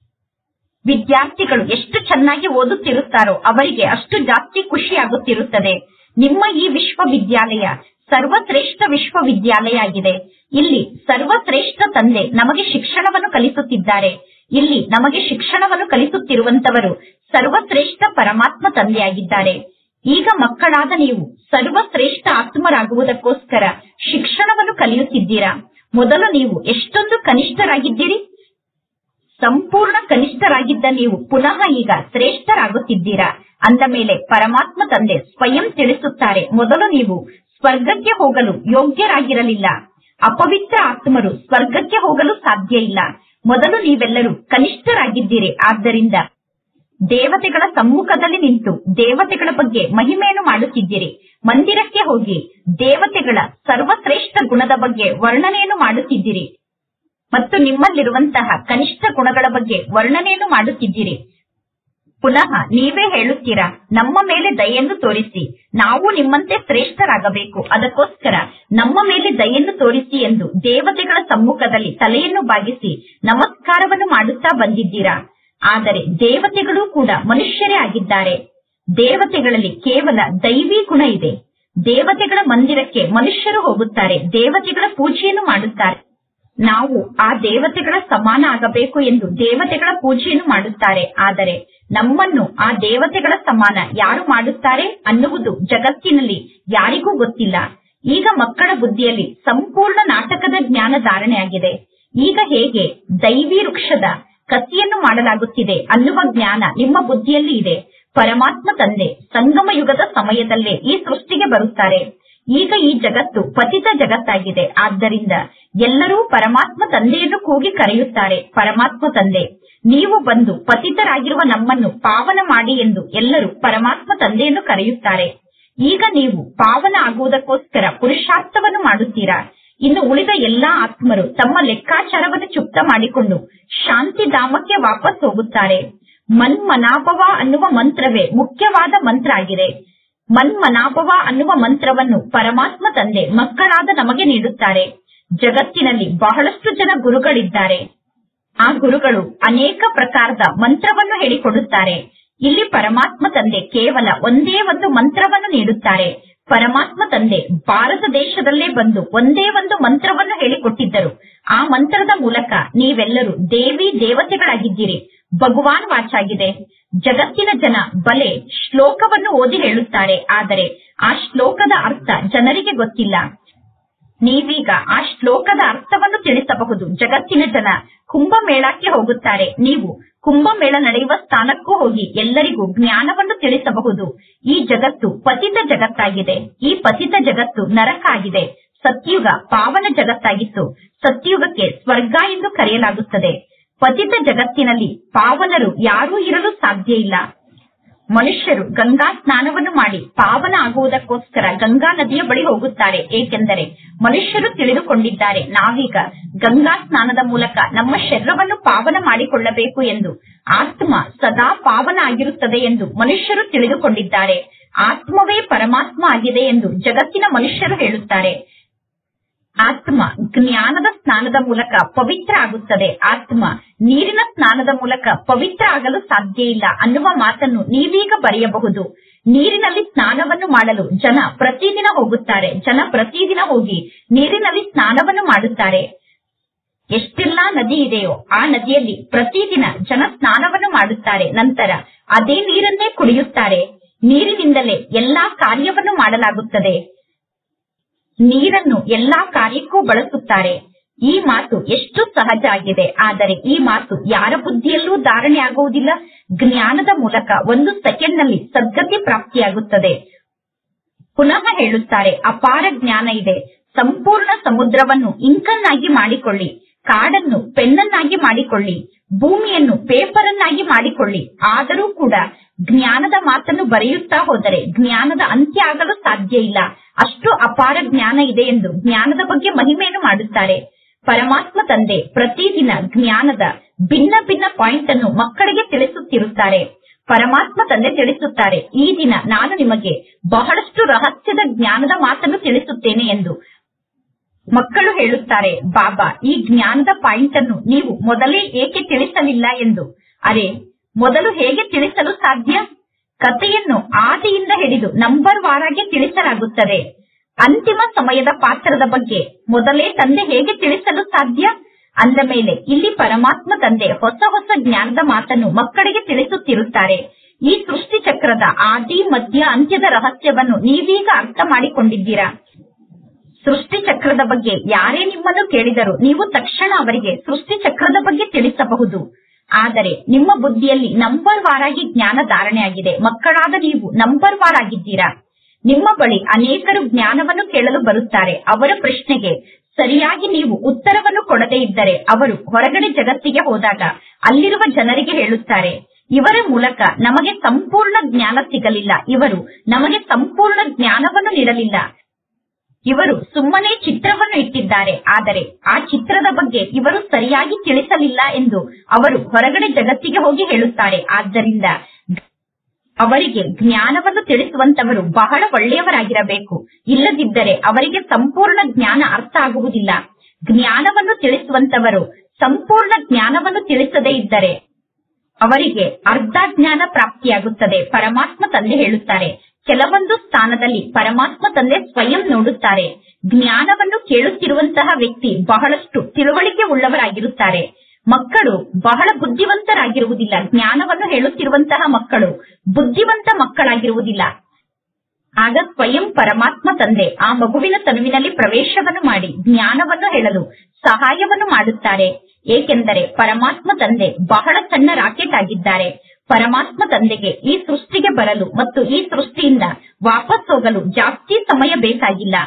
ವಿದ್ಯಾರ್ಥಿಗಳು ಎಷ್ಟು ಚೆನ್ನಾಗಿ ಓದುತ್ತಿರುತ್ತಾರೋ ಅವರಿಗೆ ಅಷ್ಟು ಜಾಸ್ತಿ ಖುಷಿ ಆಗುತ್ತಿರುತ್ತದೆ. ನಿಮ್ಮ ಈ ವಿಶ್ವವಿದ್ಯಾಲಯ ಸರ್ವಶ್ರೇಷ್ಠ ವಿಶ್ವವಿದ್ಯಾಲಯ ಆಗಿದೆ. ಇಲ್ಲಿ ಸರ್ವಶ್ರೇಷ್ಠ ತಂದೆ ನಮಗೆ ಶಿಕ್ಷಣವನ್ನು ಕಲಿಸುತ್ತಿದ್ದಾರೆ. ಇಲ್ಲಿ ನಮಗೆ ಶಿಕ್ಷಣವನ್ನು ಕಲಿಸುತ್ತಿರುವಂತವರು ಸರ್ವಶ್ರೇಷ್ಠ ಪರಮಾತ್ಮ ತಂದೆಯಾಗಿದ್ದಾರೆ. ಈಗ ಮಕ್ಕಳಾದ ನೀವು ಸರ್ವಶ್ರೇಷ್ಠ ಆತ್ಮರಾಗುವುದಕ್ಕೋಸ್ಕರ ಶಿಕ್ಷಣವನ್ನು ಕಲಿಯುತ್ತಿದ್ದೀರಾ. ಮೊದಲು ನೀವು ಎಷ್ಟೊಂದು ಕನಿಷ್ಠರಾಗಿದ್ದೀರಿ. ಸಂಪೂರ್ಣ ಕನಿಷ್ಠರಾಗಿದ್ದ ನೀವು ಪುನಃ ಈಗ ಶ್ರೇಷ್ಠರಾಗುತ್ತಿದ್ದೀರಾ. ಅಂದ ಮೇಲೆ ಪರಮಾತ್ಮ ತಂದೆ ಸ್ವಯಂ ತಿಳಿಸುತ್ತಾರೆ, ಮೊದಲು ನೀವು ಸ್ವರ್ಗಕ್ಕೆ ಹೋಗಲು ಯೋಗ್ಯರಾಗಿರಲಿಲ್ಲ. ಅಪವಿತ್ರ ಆತ್ಮರು ಸ್ವರ್ಗಕ್ಕೆ ಹೋಗಲು ಸಾಧ್ಯ ಇಲ್ಲ. ಮೊದಲು ನೀವೆಲ್ಲರೂ ಕನಿಷ್ಠರಾಗಿದ್ದೀರಿ. ಆದ್ದರಿಂದ ದೇವತೆಗಳ ಸಮ್ಮುಖದಲ್ಲಿ ನಿಂತು ದೇವತೆಗಳ ಬಗ್ಗೆ ಮಹಿಮೆಯನ್ನು ಮಾಡುತ್ತಿದ್ದೀರಿ. ಮಂದಿರಕ್ಕೆ ಹೋಗಿ ದೇವತೆಗಳ ಸರ್ವಶ್ರೇಷ್ಠ ಗುಣದ ಬಗ್ಗೆ ವರ್ಣನೆಯನ್ನು ಮಾಡುತ್ತಿದ್ದೀರಿ ಮತ್ತು ನಿಮ್ಮಲ್ಲಿರುವಂತಹ ಕನಿಷ್ಠ ಗುಣಗಳ ಬಗ್ಗೆ ವರ್ಣನೆಯನ್ನು ಮಾಡುತ್ತಿದ್ದೀರಿ. ಪುನಃ ನೀವೇ ಹೇಳುತ್ತೀರಾ, ನಮ್ಮ ಮೇಲೆ ದಯೆಯನ್ನು ತೋರಿಸಿ, ನಾವು ನಿಮ್ಮಂತೆ ಶ್ರೇಷ್ಠರಾಗಬೇಕು, ಅದಕ್ಕೋಸ್ಕರ ನಮ್ಮ ಮೇಲೆ ದಯೆಯನ್ನು ತೋರಿಸಿ ಎಂದು ದೇವತೆಗಳ ಸಮ್ಮುಖದಲ್ಲಿ ತಲೆಯನ್ನು ಬಾಗಿಸಿ ನಮಸ್ಕಾರವನ್ನು ಮಾಡುತ್ತಾ ಬಂದಿದ್ದೀರಾ. ಆದರೆ ದೇವತೆಗಳು ಕೂಡ ಮನುಷ್ಯರೇ ಆಗಿದ್ದಾರೆ. ದೇವತೆಗಳಲ್ಲಿ ಕೇವಲ ದೈವಿ ಗುಣ ಇದೆ. ದೇವತೆಗಳ ಮಂದಿರಕ್ಕೆ ಮನುಷ್ಯರು ಹೋಗುತ್ತಾರೆ, ದೇವತೆಗಳ ಪೂಜೆಯನ್ನು ಮಾಡುತ್ತಾರೆ. ನಾವು ಆ ದೇವತೆಗಳ ಸಮಾನ ಆಗಬೇಕು ಎಂದು ದೇವತೆಗಳ ಪೂಜೆಯನ್ನು ಮಾಡುತ್ತಾರೆ. ಆದರೆ ನಮ್ಮನ್ನು ಆ ದೇವತೆಗಳ ಸಮಾನ ಯಾರು ಮಾಡುತ್ತಾರೆ ಅನ್ನುವುದು ಜಗತ್ತಿನಲ್ಲಿ ಯಾರಿಗೂ ಗೊತ್ತಿಲ್ಲ. ಈಗ ಮಕ್ಕಳ ಬುದ್ಧಿಯಲ್ಲಿ ಸಂಪೂರ್ಣ ನಾಟಕದ ಜ್ಞಾನ ಧಾರಣೆಯಾಗಿದೆ. ಈಗ ಹೇಗೆ ದೈವಿ ವೃಕ್ಷದ ಕಸಿಯನ್ನು ಮಾಡಲಾಗುತ್ತಿದೆ ಅನ್ನುವ ಜ್ಞಾನ ನಿಮ್ಮ ಬುದ್ಧಿಯಲ್ಲಿ ಇದೆ. ಪರಮಾತ್ಮ ತಂದೆ ಸಂಗಮ ಯುಗದ ಸಮಯದಲ್ಲೇ ಈ ಸೃಷ್ಟಿಗೆ ಬರುತ್ತಾರೆ. ಈಗ ಈ ಜಗತ್ತು ಪತಿತ ಜಗತ್ತಾಗಿದೆ. ಆದ್ದರಿಂದ ಎಲ್ಲರೂ ಪರಮಾತ್ಮ ತಂದೆಯನ್ನು ಕೂಗಿ ಕರೆಯುತ್ತಾರೆ, ಪರಮಾತ್ಮ ತಂದೆ ನೀವು ಬಂದು ಪತಿತರಾಗಿರುವ ನಮ್ಮನ್ನು ಪಾವನ ಮಾಡಿ ಎಂದು ಎಲ್ಲರೂ ಪರಮಾತ್ಮ ತಂದೆಯನ್ನು ಕರೆಯುತ್ತಾರೆ. ಈಗ ನೀವು ಪಾವನ ಆಗುವುದಕ್ಕೋಸ್ಕರ ಪುರುಷಾರ್ಥವನ್ನು ಮಾಡುತ್ತೀರಾ. ಇನ್ನು ಉಳಿದ ಎಲ್ಲಾ ಆತ್ಮರು ತಮ್ಮ ಲೆಕ್ಕಾಚಾರವನ್ನು ಚುಪ್ತ ಮಾಡಿಕೊಂಡು ಶಾಂತಿಧಾಮಕ್ಕೆ ವಾಪಸ್ ಹೋಗುತ್ತಾರೆ. ಮನ್ಮನಾಭವ ಅನ್ನುವ ಮಂತ್ರವೇ ಮುಖ್ಯವಾದ ಮಂತ್ರ ಆಗಿದೆ. ಮನ್ಮನಾಭವ ಅನ್ನುವ ಮಂತ್ರವನ್ನು ಪರಮಾತ್ಮ ತಂದೆ ಮಕ್ಕಳಾದ ನಮಗೆ ನೀಡುತ್ತಾರೆ. ಜಗತ್ತಿನಲ್ಲಿ ಬಹಳಷ್ಟು ಜನ ಗುರುಗಳಿದ್ದಾರೆ. ಆ ಗುರುಗಳು ಅನೇಕ ಪ್ರಕಾರದ ಮಂತ್ರವನ್ನು ಹೇಳಿಕೊಡುತ್ತಾರೆ. ಇಲ್ಲಿ ಪರಮಾತ್ಮ ತಂದೆ ಕೇವಲ ಒಂದೇ ಒಂದು ಮಂತ್ರವನ್ನು ನೀಡುತ್ತಾರೆ. ಪರಮಾತ್ಮ ತಂದೆ ಭಾರತ ದೇಶದಲ್ಲೇ ಬಂದು ಒಂದೇ ಒಂದು ಮಂತ್ರವನ್ನು ಹೇಳಿಕೊಟ್ಟಿದ್ದರು. ಆ ಮಂತ್ರದ ಮೂಲಕ ನೀವೆಲ್ಲರೂ ದೇವಿ ದೇವತೆಗಳಾಗಿದ್ದೀರಿ. ಭಗವಾನ್ ವಾಚಾಗಿದೆ. ಜಗತ್ತಿನ ಜನ ಬಲೆ ಶ್ಲೋಕವನ್ನು ಓದಿ ಹೇಳುತ್ತಾರೆ, ಆದರೆ ಆ ಶ್ಲೋಕದ ಅರ್ಥ ಜನರಿಗೆ ಗೊತ್ತಿಲ್ಲ. ನೀವೀಗ ಆ ಶ್ಲೋಕದ ಅರ್ಥವನ್ನು ತಿಳಿಸಬಹುದು. ಜಗತ್ತಿನ ಜನ ಕುಂಭಮೇಳಕ್ಕೆ ಹೋಗುತ್ತಾರೆ. ನೀವು ಕುಂಭಮೇಳ ನಡೆಯುವ ಸ್ಥಾನಕ್ಕೂ ಹೋಗಿ ಎಲ್ಲರಿಗೂ ಜ್ಞಾನವನ್ನು ತಿಳಿಸಬಹುದು. ಈ ಜಗತ್ತು ಪತಿತ ಜಗತ್ತಾಗಿದೆ. ಈ ಪತಿತ ಜಗತ್ತು ನರಕ ಆಗಿದೆ. ಸತ್ಯುಗ ಪಾವನ ಜಗತ್ತಾಗಿತ್ತು. ಸತ್ಯುಗಕ್ಕೆ ಸ್ವರ್ಗ ಎಂದು ಕರೆಯಲಾಗುತ್ತದೆ. ಪತಿತ ಜಗತ್ತಿನಲ್ಲಿ ಪಾವನರು ಯಾರೂ ಇರಲು ಸಾಧ್ಯ ಇಲ್ಲ. ಮನುಷ್ಯರು ಗಂಗಾ ಸ್ನಾನವನ್ನು ಮಾಡಿ ಪಾವನ ಆಗುವುದಕ್ಕೋಸ್ಕರ ಗಂಗಾ ನದಿಯ ಬಳಿ ಹೋಗುತ್ತಾರೆ. ಏಕೆಂದರೆ ಮನುಷ್ಯರು ತಿಳಿದುಕೊಂಡಿದ್ದಾರೆ, ನಾವೀಗ ಗಂಗಾ ಸ್ನಾನದ ಮೂಲಕ ನಮ್ಮ ಶರೀರವನ್ನು ಪಾವನ ಮಾಡಿಕೊಳ್ಳಬೇಕು ಎಂದು. ಆತ್ಮ ಸದಾ ಪಾವನ ಆಗಿರುತ್ತದೆ ಎಂದು ಮನುಷ್ಯರು ತಿಳಿದುಕೊಂಡಿದ್ದಾರೆ. ಆತ್ಮವೇ ಪರಮಾತ್ಮ ಆಗಿದೆ ಎಂದು ಜಗತ್ತಿನ ಮನುಷ್ಯರು ಹೇಳುತ್ತಾರೆ. ಆತ್ಮ ಜ್ಞಾನದ ಸ್ನಾನದ ಮೂಲಕ ಪವಿತ್ರ ಆಗುತ್ತದೆ. ಆತ್ಮ ನೀರಿನ ಸ್ನಾನದ ಮೂಲಕ ಪವಿತ್ರ ಆಗಲು ಸಾಧ್ಯ ಇಲ್ಲ ಅನ್ನುವ ಮಾತನ್ನು ನೀವೀಗ ಬರೆಯಬಹುದು. ನೀರಿನಲ್ಲಿ ಸ್ನಾನವನ್ನು ಮಾಡಲು ಜನ ಪ್ರತಿದಿನ ಹೋಗುತ್ತಾರೆ. ಜನ ಪ್ರತಿದಿನ ಹೋಗಿ ನೀರಿನಲ್ಲಿ ಸ್ನಾನವನ್ನು ಮಾಡುತ್ತಾರೆ. ಎಷ್ಟೆಲ್ಲಾ ನದಿ ಇದೆಯೋ ಆ ನದಿಯಲ್ಲಿ ಪ್ರತಿದಿನ ಜನ ಸ್ನಾನವನ್ನು ಮಾಡುತ್ತಾರೆ. ನಂತರ ಅದೇ ನೀರನ್ನೇ ಕುಡಿಯುತ್ತಾರೆ. ನೀರಿನಿಂದಲೇ ಎಲ್ಲಾ ಕಾರ್ಯವನ್ನು ಮಾಡಲಾಗುತ್ತದೆ. ನೀರನ್ನು ಎಲ್ಲಾ ಕಾರ್ಯಕ್ಕೂ ಬಳಸುತ್ತಾರೆ. ಈ ಮಾತು ಎಷ್ಟು ಸಹಜ ಆಗಿದೆ. ಆದರೆ ಈ ಮಾತು ಯಾರ ಬುದ್ಧಿಯಲ್ಲೂ ಧಾರಣೆ ಆಗುವುದಿಲ್ಲ. ಜ್ಞಾನದ ಮೂಲಕ ಒಂದು ಸೆಕೆಂಡ್ ನಲ್ಲಿ ಸದ್ಗತಿ ಪ್ರಾಪ್ತಿಯಾಗುತ್ತದೆ. ಪುನಃ ಹೇಳುತ್ತಾರೆ, ಅಪಾರ ಜ್ಞಾನ ಇದೆ. ಸಂಪೂರ್ಣ ಸಮುದ್ರವನ್ನು ಇಂಕನ್ನಾಗಿ ಮಾಡಿಕೊಳ್ಳಿ, ಕಾಡನ್ನು ಪೆನ್ನನ್ನಾಗಿ ಮಾಡಿಕೊಳ್ಳಿ, ಭೂಮಿಯನ್ನು ಪೇಪರನ್ನಾಗಿ ಮಾಡಿಕೊಳ್ಳಿ. ಆದರೂ ಕೂಡ ಜ್ಞಾನದ ಮಾತನ್ನು ಬರೆಯುತ್ತಾ ಹೋದರೆ ಜ್ಞಾನದ ಅಂತ್ಯ ಆಗಲು ಸಾಧ್ಯ ಇಲ್ಲ. ಅಷ್ಟು ಅಪಾರ ಜ್ಞಾನ ಇದೆ ಎಂದು ಜ್ಞಾನದ ಬಗ್ಗೆ ಮಹಿಮೆಯನ್ನು ಮಾಡುತ್ತಾರೆ. ಪರಮಾತ್ಮ ತಂದೆ ಪ್ರತಿದಿನ ಜ್ಞಾನದ ಭಿನ್ನ ಭಿನ್ನ ಪಾಯಿಂಟ್ ಅನ್ನು ಮಕ್ಕಳಿಗೆ ತಿಳಿಸುತ್ತಿರುತ್ತಾರೆ. ಪರಮಾತ್ಮ ತಂದೆ ತಿಳಿಸುತ್ತಾರೆ, ಈ ದಿನ ನಾನು ನಿಮಗೆ ಬಹಳಷ್ಟು ರಹಸ್ಯದ ಜ್ಞಾನದ ಮಾತನ್ನು ತಿಳಿಸುತ್ತೇನೆ ಎಂದು. ಮಕ್ಕಳು ಹೇಳುತ್ತಾರೆ, ಬಾಬಾ, ಈ ಜ್ಞಾನದ ಪಾಯಿಂಟ್ ಅನ್ನು ನೀವು ಮೊದಲೇ ಏಕೆ ತಿಳಿಸಲಿಲ್ಲ ಎಂದು. ಅರೆ, ಮೊದಲು ಹೇಗೆ ತಿಳಿಸಲು ಸಾಧ್ಯ? ಕಥೆಯನ್ನು ಆದಿಯಿಂದ ಹಿಡಿದು ನಂಬರ್ ವಾರಾಗಿ ತಿಳಿಸಲಾಗುತ್ತದೆ. ಅಂತಿಮ ಸಮಯದ ಪಾತ್ರದ ಬಗ್ಗೆ ಮೊದಲೇ ತಂದೆ ಹೇಗೆ ತಿಳಿಸಲು ಸಾಧ್ಯ? ಅಂದ ಮೇಲೆ ಇಲ್ಲಿ ಪರಮಾತ್ಮ ತಂದೆ ಹೊಸ ಹೊಸ ಜ್ಞಾನದ ಮಾತನ್ನು ಮಕ್ಕಳಿಗೆ ತಿಳಿಸುತ್ತಿರುತ್ತಾರೆ. ಈ ಸೃಷ್ಟಿ ಚಕ್ರದ ಆದಿ ಮಧ್ಯ ಅಂತ್ಯದ ರಹಸ್ಯವನ್ನು ನೀವೀಗ ಅರ್ಥ ಮಾಡಿಕೊಂಡಿದ್ದೀರಾ. ಸೃಷ್ಟಿ ಚಕ್ರದ ಬಗ್ಗೆ ಯಾರೇ ನಿಮ್ಮನ್ನು ಕೇಳಿದರೂ ನೀವು ತಕ್ಷಣ ಅವರಿಗೆ ಸೃಷ್ಟಿ ಚಕ್ರದ ಬಗ್ಗೆ ತಿಳಿಸಬಹುದು. ಆದರೆ ನಿಮ್ಮ ಬುದ್ಧಿಯಲ್ಲಿ ನಂಬರ್ ವಾರಾಗಿ ಜ್ಞಾನ ಧಾರಣೆಯಾಗಿದೆ. ಮಕ್ಕಳಾದ ನೀವು ನಂಬರ್ ವಾರ್ ಆಗಿದ್ದೀರಾ. ನಿಮ್ಮ ಬಳಿ ಅನೇಕರು ಜ್ಞಾನವನ್ನು ಕೇಳಲು ಬರುತ್ತಾರೆ. ಅವರ ಪ್ರಶ್ನೆಗೆ ಸರಿಯಾಗಿ ನೀವು ಉತ್ತರವನ್ನು ಕೊಡದೇ ಇದ್ದರೆ ಅವರು ಹೊರಗಡೆ ಜಗತ್ತಿಗೆ ಹೋದಾಗ ಅಲ್ಲಿರುವ ಜನರಿಗೆ ಹೇಳುತ್ತಾರೆ, ಇವರ ಮೂಲಕ ನಮಗೆ ಸಂಪೂರ್ಣ ಜ್ಞಾನ ಸಿಗಲಿಲ್ಲ, ಇವರು ನಮಗೆ ಸಂಪೂರ್ಣ ಜ್ಞಾನವನ್ನು ನೀಡಲಿಲ್ಲ, ಇವರು ಸುಮ್ಮನೆ ಚಿತ್ರವನ್ನು ಇಟ್ಟಿದ್ದಾರೆ, ಆದರೆ ಆ ಚಿತ್ರದ ಬಗ್ಗೆ ಇವರು ಸರಿಯಾಗಿ ತಿಳಿಸಲಿಲ್ಲ ಎಂದು ಅವರು ಹೊರಗಡೆ ಜಗತ್ತಿಗೆ ಹೋಗಿ ಹೇಳುತ್ತಾರೆ. ಆದ್ದರಿಂದ ಅವರಿಗೆ ಜ್ಞಾನವನ್ನು ತಿಳಿಸುವಂತವರು ಬಹಳ ಒಳ್ಳೆಯವರಾಗಿರಬೇಕು. ಇಲ್ಲದಿದ್ದರೆ ಅವರಿಗೆ ಸಂಪೂರ್ಣ ಜ್ಞಾನ ಅರ್ಥ ಆಗುವುದಿಲ್ಲ. ಜ್ಞಾನವನ್ನು ತಿಳಿಸುವಂತವರು ಸಂಪೂರ್ಣ ಜ್ಞಾನವನ್ನು ತಿಳಿಸದೇ ಇದ್ದರೆ ಅವರಿಗೆ ಅರ್ಧ ಜ್ಞಾನ ಪ್ರಾಪ್ತಿಯಾಗುತ್ತದೆ. ಪರಮಾತ್ಮ ತಂದೆ ಹೇಳುತ್ತಾರೆ, ಕೆಲವೊಂದು ಸ್ಥಾನದಲ್ಲಿ ಪರಮಾತ್ಮ ತಂದೆ ಸ್ವಯಂ ನೋಡುತ್ತಾರೆ. ಜ್ಞಾನವನ್ನು ಕೇಳುತ್ತಿರುವಂತಹ ವ್ಯಕ್ತಿ ಬಹಳಷ್ಟು ತಿಳುವಳಿಕೆ ಉಳ್ಳವರಾಗಿರುತ್ತಾರೆ. ಮಕ್ಕಳು ಬಹಳ ಬುದ್ಧಿವಂತರಾಗಿರುವುದಿಲ್ಲ. ಜ್ಞಾನವನ್ನು ಹೇಳುತ್ತಿರುವಂತಹ ಮಕ್ಕಳು ಬುದ್ಧಿವಂತ ಮಕ್ಕಳಾಗಿರುವುದಿಲ್ಲ. ಆಗ ಸ್ವಯಂ ಪರಮಾತ್ಮ ತಂದೆ ಆ ಮಗುವಿನ ತನುವಿನಲ್ಲಿ ಪ್ರವೇಶವನ್ನು ಮಾಡಿ ಜ್ಞಾನವನ್ನು ಹೇಳಲು ಸಹಾಯವನ್ನು ಮಾಡುತ್ತಾರೆ. ಏಕೆಂದರೆ ಪರಮಾತ್ಮ ತಂದೆ ಬಹಳ ಸಣ್ಣ ರಾಕೆಟ್ ಆಗಿದ್ದಾರೆ. ಪರಮಾತ್ಮ ತಂದೆಗೆ ಈ ಸೃಷ್ಟಿಗೆ ಬರಲು ಮತ್ತು ಈ ಸೃಷ್ಟಿಯಿಂದ ವಾಪಸ್ ಹೋಗಲು ಜಾಸ್ತಿ ಸಮಯ ಬೇಕಾಗಿಲ್ಲ.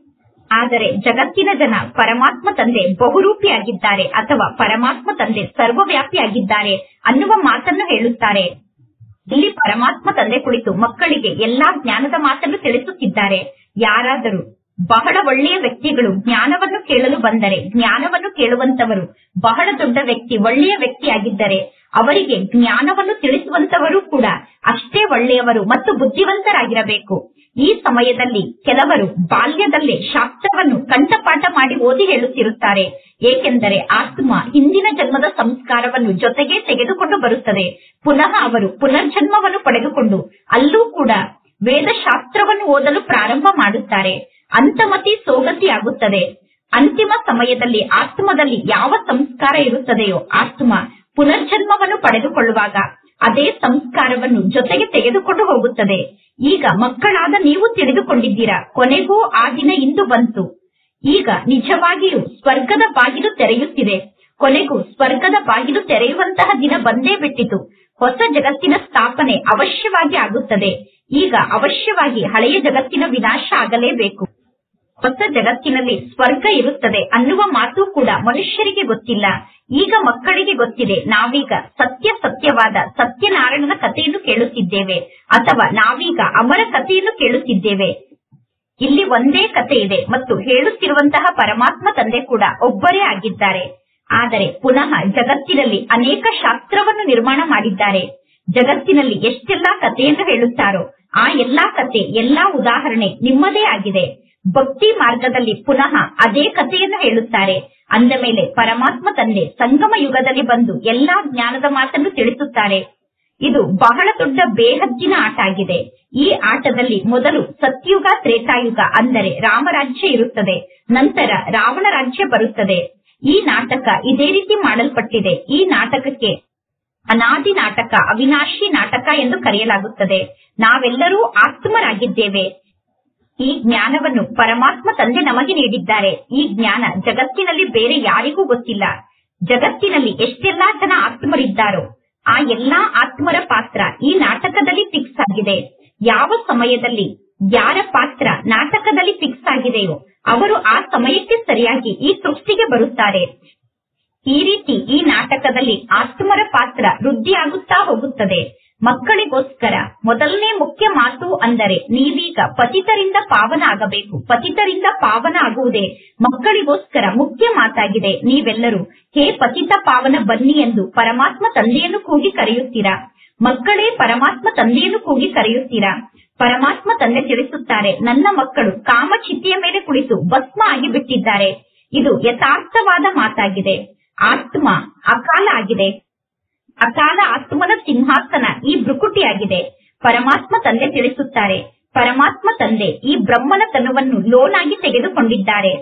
ಆದರೆ ಜಗತ್ತಿನ ಜನ ಪರಮಾತ್ಮ ತಂದೆ ಬಹುರೂಪಿಯಾಗಿದ್ದಾರೆ ಅಥವಾ ಪರಮಾತ್ಮ ತಂದೆ ಸರ್ವವ್ಯಾಪಿಯಾಗಿದ್ದಾರೆ ಅನ್ನುವ ಮಾತನ್ನು ಹೇಳುತ್ತಾರೆ. ಇಲ್ಲಿ ಪರಮಾತ್ಮ ತಂದೆ ಕುಳಿತು ಮಕ್ಕಳಿಗೆ ಎಲ್ಲಾ ಜ್ಞಾನದ ಮಾತನ್ನು ತಿಳಿಸುತ್ತಿದ್ದಾರೆ. ಯಾರಾದರೂ ಬಹಳ ಒಳ್ಳೆಯ ವ್ಯಕ್ತಿಗಳು ಜ್ಞಾನವನ್ನು ಕೇಳಲು ಬಂದರೆ, ಜ್ಞಾನವನ್ನು ಕೇಳುವಂತವರು ಬಹಳ ದೊಡ್ಡ ವ್ಯಕ್ತಿ, ಒಳ್ಳೆಯ ವ್ಯಕ್ತಿಯಾಗಿದ್ದರೆ ಅವರಿಗೆ ಜ್ಞಾನವನ್ನು ತಿಳಿಸುವಂತವರು ಕೂಡ ಅಷ್ಟೇ ಒಳ್ಳೆಯವರು ಮತ್ತು ಬುದ್ಧಿವಂತರಾಗಿರಬೇಕು. ಈ ಸಮಯದಲ್ಲಿ ಕೆಲವರು ಬಾಲ್ಯದಲ್ಲೇ ಶಾಸ್ತ್ರವನ್ನು ಕಂಠಪಾಠ ಮಾಡಿ ಓದಿ ಹೇಳುತ್ತಿರುತ್ತಾರೆ. ಏಕೆಂದರೆ ಆತ್ಮ ಹಿಂದಿನ ಜನ್ಮದ ಸಂಸ್ಕಾರವನ್ನು ಜೊತೆಗೆ ತೆಗೆದುಕೊಂಡು ಬರುತ್ತದೆ. ಪುನಃ ಅವರು ಪುನರ್ಜನ್ಮವನ್ನು ಪಡೆದುಕೊಂಡು ಅಲ್ಲೂ ಕೂಡ ವೇದಶಾಸ್ತ್ರವನ್ನು ಓದಲು ಪ್ರಾರಂಭ ಮಾಡುತ್ತಾರೆ. ಅಂತಮತಿ ಸೋಗತಿ ಆಗುತ್ತದೆ. ಅಂತಿಮ ಸಮಯದಲ್ಲಿ ಆತ್ಮದಲ್ಲಿ ಯಾವ ಸಂಸ್ಕಾರ ಇರುತ್ತದೆಯೋ ಆತ್ಮ ಪುನರ್ಜನ್ಮವನ್ನು ಪಡೆದುಕೊಳ್ಳುವಾಗ ಅದೇ ಸಂಸ್ಕಾರವನ್ನು ಜೊತೆಗೆ ತೆಗೆದುಕೊಂಡು ಹೋಗುತ್ತದೆ. ಈಗ ಮಕ್ಕಳಾದ ನೀವು ತಿಳಿದುಕೊಂಡಿದ್ದೀರಾ, ಕೊನೆಗೂ ಆ ದಿನ ಇಂದು ಬಂತು. ಈಗ ನಿಜವಾಗಿಯೂ ಸ್ವರ್ಗದ ಬಾಗಿಲು ತೆರೆಯುತ್ತಿದೆ. ಕೊನೆಗೂ ಸ್ವರ್ಗದ ಬಾಗಿಲು ತೆರೆಯುವಂತಹ ದಿನ ಬಂದೇ ಬಿಟ್ಟಿತು. ಹೊಸ ಜಗತ್ತಿನ ಸ್ಥಾಪನೆ ಅವಶ್ಯವಾಗಿ ಆಗುತ್ತದೆ. ಈಗ ಅವಶ್ಯವಾಗಿ ಹಳೆಯ ಜಗತ್ತಿನ ವಿನಾಶ ಆಗಲೇಬೇಕು. ಹೊಸ ಜಗತ್ತಿನಲ್ಲಿ ಸ್ವರ್ಗ ಇರುತ್ತದೆ ಅನ್ನುವ ಮಾತು ಕೂಡ ಮನುಷ್ಯರಿಗೆ ಗೊತ್ತಿಲ್ಲ. ಈಗ ಮಕ್ಕಳಿಗೆ ಗೊತ್ತಿದೆ. ನಾವೀಗ ಸತ್ಯ ಸತ್ಯವಾದ ಸತ್ಯನಾರಾಯಣನ ಕಥೆಯನ್ನು ಕೇಳುತ್ತಿದ್ದೇವೆ ಅಥವಾ ನಾವೀಗ ಅಮರ ಕಥೆಯನ್ನು ಕೇಳುತ್ತಿದ್ದೇವೆ. ಇಲ್ಲಿ ಒಂದೇ ಕಥೆ ಇದೆ ಮತ್ತು ಹೇಳುತ್ತಿರುವಂತಹ ಪರಮಾತ್ಮ ತಂದೆ ಕೂಡ ಒಬ್ಬರೇ ಆಗಿದ್ದಾರೆ. ಆದರೆ ಪುನಃ ಜಗತ್ತಿನಲ್ಲಿ ಅನೇಕ ಶಾಸ್ತ್ರವನ್ನು ನಿರ್ಮಾಣ ಮಾಡಿದ್ದಾರೆ. ಜಗತ್ತಿನಲ್ಲಿ ಎಷ್ಟೆಲ್ಲಾ ಕಥೆಯನ್ನು ಹೇಳುತ್ತಾರೋ ಆ ಎಲ್ಲಾ ಕಥೆ, ಎಲ್ಲಾ ಉದಾಹರಣೆ ನಿಮ್ಮದೇ ಆಗಿದೆ. ಭಕ್ತಿ ಮಾರ್ಗದಲ್ಲಿ ಪುನಃ ಅದೇ ಕಥೆಯನ್ನು ಹೇಳುತ್ತಾರೆ. ಅಂದ ಮೇಲೆ ಪರಮಾತ್ಮ ತಂದೆ ಸಂಗಮ ಯುಗದಲ್ಲಿ ಬಂದು ಎಲ್ಲಾ ಜ್ಞಾನದ ಮಾತನ್ನು ತಿಳಿಸುತ್ತಾರೆ. ಇದು ಬಹಳ ದೊಡ್ಡ ಬೇಹದ್ದಿನ ಆಟ ಆಗಿದೆ. ಈ ಆಟದಲ್ಲಿ ಮೊದಲು ಸತ್ಯುಗ, ತ್ರೇತಾಯುಗ ಅಂದರೆ ರಾಮರಾಜ್ಯ ಇರುತ್ತದೆ. ನಂತರ ರಾವಣ ರಾಜ್ಯ ಬರುತ್ತದೆ. ಈ ನಾಟಕ ಇದೇ ರೀತಿ ಮಾಡಲ್ಪಟ್ಟಿದೆ. ಈ ನಾಟಕಕ್ಕೆ ಅನಾದಿ ನಾಟಕ, ಅವಿನಾಶಿ ನಾಟಕ ಎಂದು ಕರೆಯಲಾಗುತ್ತದೆ. ನಾವೆಲ್ಲರೂ ಆತ್ಮರಾಗಿದ್ದೇವೆ. ಈ ಜ್ಞಾನವನ್ನು ಪರಮಾತ್ಮ ತಂದೆ ನಮಗೆ ನೀಡಿದ್ದಾರೆ. ಈ ಜ್ಞಾನ ಜಗತ್ತಿನಲ್ಲಿ ಬೇರೆ ಯಾರಿಗೂ ಗೊತ್ತಿಲ್ಲ. ಜಗತ್ತಿನಲ್ಲಿ ಎಷ್ಟೆಲ್ಲಾ ಜನ ಆತ್ಮರಿದ್ದಾರೋ ಆ ಎಲ್ಲಾ ಆತ್ಮರ ಪಾತ್ರ ಈ ನಾಟಕದಲ್ಲಿ ಫಿಕ್ಸ್ ಆಗಿದೆ. ಯಾವ ಸಮಯದಲ್ಲಿ ಯಾರ ಪಾತ್ರ ನಾಟಕದಲ್ಲಿ ಫಿಕ್ಸ್ ಆಗಿದೆಯೋ ಅವರು ಆ ಸಮಯಕ್ಕೆ ಸರಿಯಾಗಿ ಈ ಸೃಷ್ಟಿಗೆ ಬರುತ್ತಾರೆ. ಈ ರೀತಿ ಈ ನಾಟಕದಲ್ಲಿ ಆತ್ಮರ ಪಾತ್ರ ವೃದ್ಧಿಯಾಗುತ್ತಾ ಹೋಗುತ್ತದೆ. ಮಕ್ಕಳಿಗೋಸ್ಕರ ಮೊದಲನೇ ಮುಖ್ಯ ಮಾತು ಅಂದರೆ ನೀವೀಗ ಪತಿತರಿಂದ ಪಾವನ ಆಗಬೇಕು. ಪತಿತರಿಂದ ಪಾವನ ಆಗುವುದೇ ಮಕ್ಕಳಿಗೋಸ್ಕರ ಮುಖ್ಯ ಮಾತಾಗಿದೆ. ನೀವೆಲ್ಲರೂ ಹೇ ಪತಿತ ಪಾವನ ಬನ್ನಿ ಎಂದು ಪರಮಾತ್ಮ ತಂದೆಯನ್ನು ಕೂಗಿ ಕರೆಯುತ್ತೀರಾ. ಮಕ್ಕಳೇ ಪರಮಾತ್ಮ ತಂದೆಯನ್ನು ಕೂಗಿ ಕರೆಯುತ್ತೀರಾ. ಪರಮಾತ್ಮ ತಂದೆ ತಿಳಿಸುತ್ತಾರೆ, ನನ್ನ ಮಕ್ಕಳು ಕಾಮಚಿತೆಯ ಮೇಲೆ ಕುಳಿತು ಭಸ್ಮ ಆಗಿ ಬಿಟ್ಟಿದ್ದಾರೆ. ಇದು ಯಥಾರ್ಥವಾದ ಮಾತಾಗಿದೆ. ಆತ್ಮ ಅಕಾಲ ಆಗಿದೆ. ಅಕಾಲ ಆತ್ಮನ ಸಿಂಹಾಸನ ಈ ಭ್ರುಕುಟಿಯಾಗಿದೆ. ಪರಮಾತ್ಮ ತಂದೆ ತಿಳಿಸುತ್ತಾರೆ, ಪರಮಾತ್ಮ ತಂದೆ ಈ ಬ್ರಹ್ಮನ ತನುವನ್ನು ಲೋನಾಗಿ ತೆಗೆದುಕೊಂಡಿದ್ದಾರೆ.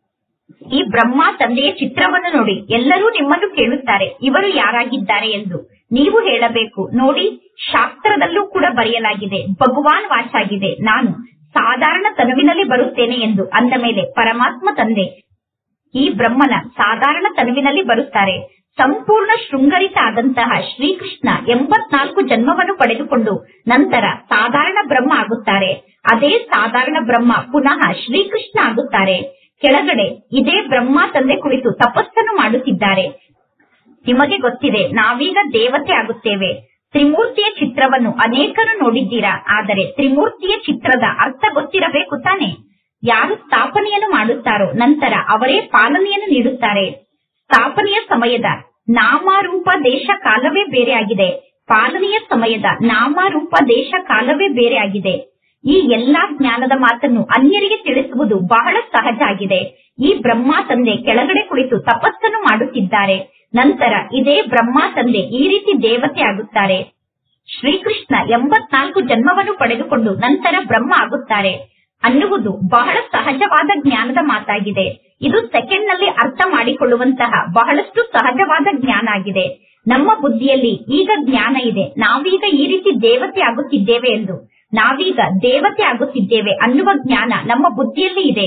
ಈ ಬ್ರಹ್ಮ ತಂದೆಯ ಚಿತ್ರವನ್ನು ನೋಡಿ ಎಲ್ಲರೂ ನಿಮ್ಮನ್ನು ಕೇಳುತ್ತಾರೆ, ಇವರು ಯಾರಾಗಿದ್ದಾರೆ ಎಂದು. ನೀವು ಹೇಳಬೇಕು, ನೋಡಿ ಶಾಸ್ತ್ರದಲ್ಲೂ ಕೂಡ ಬರೆಯಲಾಗಿದೆ, ಭಗವಾನ್ ವಾಚಾಗಿದೆ, ನಾನು ಸಾಧಾರಣ ತನುವಿನಲ್ಲಿ ಬರುತ್ತೇನೆ ಎಂದು. ಅಂದ ಮೇಲೆ ಪರಮಾತ್ಮ ತಂದೆ ಈ ಬ್ರಹ್ಮನ ಸಾಧಾರಣ ತನುವಿನಲ್ಲಿ ಬರುತ್ತಾರೆ. ಸಂಪೂರ್ಣ ಶೃಂಗರಿತ ಆದಂತಹ ಶ್ರೀಕೃಷ್ಣ ಎಂಬತ್ನಾಲ್ಕು ಜನ್ಮವನ್ನು ಪಡೆದುಕೊಂಡು ನಂತರ ಸಾಧಾರಣ ಬ್ರಹ್ಮ ಆಗುತ್ತಾರೆ. ಅದೇ ಸಾಧಾರಣ ಬ್ರಹ್ಮ ಪುನಃ ಶ್ರೀಕೃಷ್ಣ ಆಗುತ್ತಾರೆ. ಕೆಳಗಡೆ ಇದೇ ಬ್ರಹ್ಮ ತಂದೆ ಕುಳಿತು ತಪಸ್ಸನ್ನು ಮಾಡುತ್ತಿದ್ದಾರೆ. ನಿಮಗೆ ಗೊತ್ತಿದೆ, ನಾವೀಗ ದೇವತೆ ಆಗುತ್ತೇವೆ. ತ್ರಿಮೂರ್ತಿಯ ಚಿತ್ರವನ್ನು ಅನೇಕರು ನೋಡಿದ್ದೀರಾ, ಆದರೆ ತ್ರಿಮೂರ್ತಿಯ ಚಿತ್ರದ ಅರ್ಥ ಗೊತ್ತಿರಬೇಕು ತಾನೆ. ಯಾರು ಸ್ಥಾಪನೆಯನ್ನು ಮಾಡುತ್ತಾರೋ ನಂತರ ಅವರೇ ಪಾಲನೆಯನ್ನು ನೀಡುತ್ತಾರೆ. ಸ್ಥಾಪನೆಯ ಸಮಯದ ನಾಮರೂಪ ದೇಶ ಕಾಲವೇ ಬೇರೆ ಆಗಿದೆ. ಪಾಲನೆಯ ಸಮಯದ ನಾಮರೂಪ ದೇಶ ಕಾಲವೇ ಬೇರೆ ಆಗಿದೆ. ಈ ಎಲ್ಲಾ ಜ್ಞಾನದ ಮಾತನ್ನು ಅನ್ಯರಿಗೆ ತಿಳಿಸುವುದು ಬಹಳ ಸಹಜ ಆಗಿದೆ. ಈ ಬ್ರಹ್ಮ ತಂದೆ ಕೆಳಗಡೆ ಕುಳಿತು ತಪಸ್ಸನ್ನು ಮಾಡುತ್ತಿದ್ದಾರೆ. ನಂತರ ಇದೇ ಬ್ರಹ್ಮ ತಂದೆ ಈ ರೀತಿ ದೇವತೆ ಆಗುತ್ತಾರೆ. ಶ್ರೀಕೃಷ್ಣ ಎಂಬತ್ನಾಲ್ಕು ಜನ್ಮವನ್ನು ಪಡೆದುಕೊಂಡು ನಂತರ ಬ್ರಹ್ಮ ಆಗುತ್ತಾರೆ ಅನ್ನುವುದು ಬಹಳ ಸಹಜವಾದ ಜ್ಞಾನದ ಮಾತಾಗಿದೆ. ಇದು ಸೆಕೆಂಡ್ ನಲ್ಲಿ ಅರ್ಥ ಮಾಡಿಕೊಳ್ಳುವಂತಹ ಬಹಳಷ್ಟು ಸಹಜವಾದ ಜ್ಞಾನ ಆಗಿದೆ. ನಮ್ಮ ಬುದ್ಧಿಯಲ್ಲಿ ಈಗ ಜ್ಞಾನ ಇದೆ, ನಾವೀಗ ಈ ರೀತಿ ದೇವತೆ ಆಗುತ್ತಿದ್ದೇವೆ ಎಂದು. ನಾವೀಗ ದೇವತೆ ಆಗುತ್ತಿದ್ದೇವೆ ಅನ್ನುವ ಜ್ಞಾನ ನಮ್ಮ ಬುದ್ಧಿಯಲ್ಲಿ ಇದೆ.